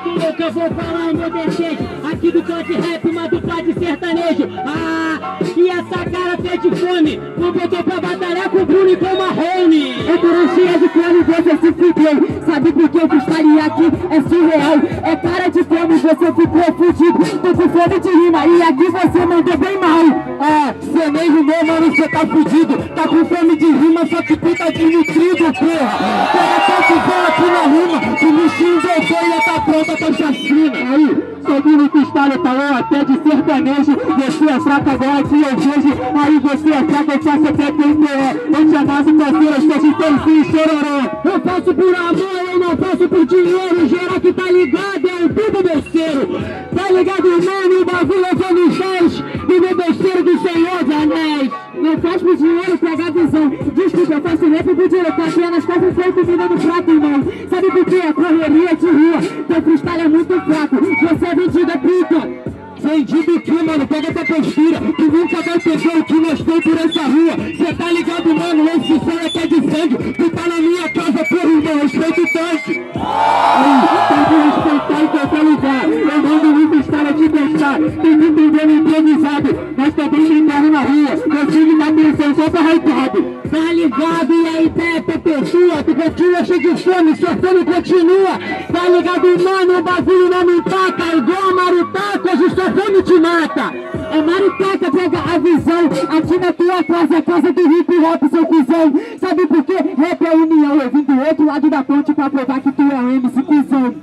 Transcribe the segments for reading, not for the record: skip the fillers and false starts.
louco, eu vou falar o meu desejo. Aqui do cante rap, uma dupla de sertanejo. Ah, e essa cara pede fome. Não botou pra batalhar com o Bruno e com o Marrone. É cara cheia de fome, você se fudeu. Sabe por que o freestyle aqui é surreal? É cara de fome, você ficou fudido. Tô com fome de rima e aqui você mandou bem mal. Ah, cê nem rimou, mano, cê tá fudido. Tá com fome de rima, só que puta de nutrido, porra. Pega tanto aqui na rima, que me xingou e tá pronta pra chacina. Aí, soube no freestyle, falou até de sertanejo. Você é fraco agora que eu vejo. Aí você é fraco, eu faço até PPE. Eu te amasso, parceiro, estou de perfil chororó. Eu faço por amor, eu não faço por dinheiro. Geral que tá ligado é o tudo doceiro. Tá ligado, mano, o bagulho é vendo os pés do meu doceiro do Senhor dos Anéis. Não faz por dinheiro, pega a visão. Desculpa, eu faço rap por dinheiro. Tá apenas quase foi comida no prato, irmão. Sabe por quê? Correria de rua. Teu freestyle é muito fraco. Você é vendido, é puta. Vendido o que, mano? Pega essa postura. Tu nunca vai entender o que nós tem por essa rua. Cê tá ligado, mano? Esse som é que é de sangue. Tu tá na minha casa, porra, irmão. Respeita o tanque. Aí, tem que respeitar em qualquer lugar. Eu mando muita história de pensar. Tem que entender no improvisado. Nós também brincamos na rua. Eu tive na atenção só pra hypado. Tá ligado? E aí, Pepe, pessoa. Tu continua cheio de fome, sua fome continua. Tá ligado, mano? O bagulho não me taca. Igual a Marutaca, hoje sua fome te mata. É Marutaca, pega a visão. Aqui na tua casa, a casa do hip hop, seu cuzão. Sabe por quê? Rap é união. Eu vim do outro lado da ponte pra provar que tu é um MC cuzão.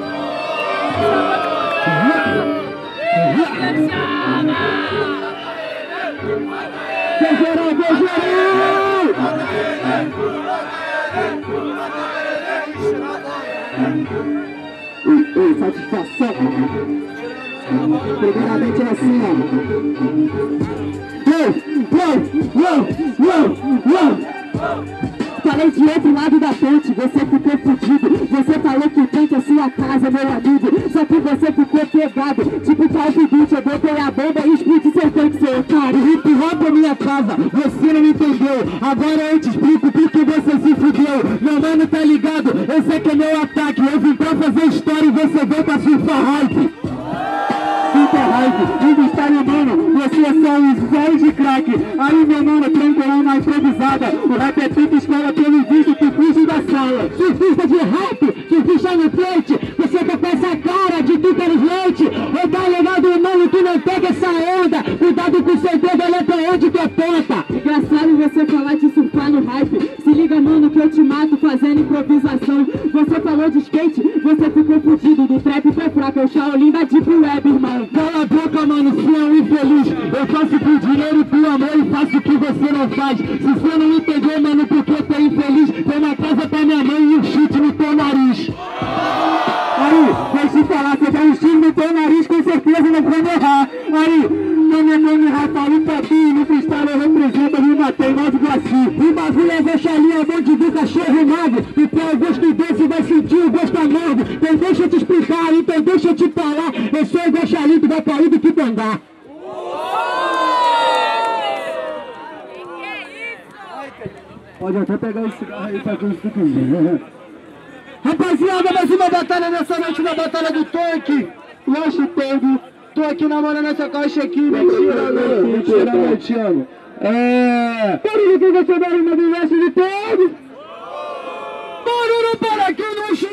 Satisfação. Primeiramente é assim, Falei de outro lado da ponte, você ficou fudido. Você falou que o tanque é sua casa, meu amigo. Só que você ficou pegado, tipo Call of Duty. Eu botei a bomba e explique seu tanque, seu otário. Hip hop é minha casa, você não me entendeu. Agora eu te explico porque você se fudeu. Meu mano tá ligado, esse aqui é meu ataque. Eu vim pra fazer história e você veio pra surfar hype. Super hype, freestyle, mano, você é só uns velhos de crack. Aí, meu mano, tranquilão na improvisada. O rap é pica escola, pelo visto, tu fuge da sala. Surfista de rap, surfista no plate. Você tá com essa cara de tu queres leite. Ou tá ligado, mano, tu não pega essa onda. Cuidado com seu dedo, olha pra onde tu aponta. Engraçado você falar de surfar no hype. Se liga, mano, que eu te mato fazendo improvisação. Você falou de skate, você ficou fudido. Do trap tu é fraco, é o Shaolin da Deep Web, irmão. Cala a boca, mano, você é um infeliz. Eu faço por dinheiro e por amor e faço o que você não faz. Se você não entendeu, mano, porque eu tô infeliz, tem uma casa pra minha mãe e um chute no teu nariz. Aí, deixa eu te falar, você dá um chute no teu nariz, com certeza não vamos errar. Aí, não me nome Rafael Papi, no freestyle eu represento, eu me matei, Nova Iguaçu. O bagulho é gostaria, bom de cachorro mago. E quem é o gosto doce vai sentir o gosto amargo. Então deixa eu te explicar, então deixa eu te falar. Eu sou o Gochalito, vai pra ir do que andar. Pode até pegar esse cigarro aí pra que eu fique. Rapaziada, mais uma batalha nessa noite, na batalha do tanque. Lanche todo. Tô aqui namorando essa caixa aqui, mentira, mano. Mentira, eu te amo. Barulho que você dá uma do lanche de todo. Barulho para aqui no chão.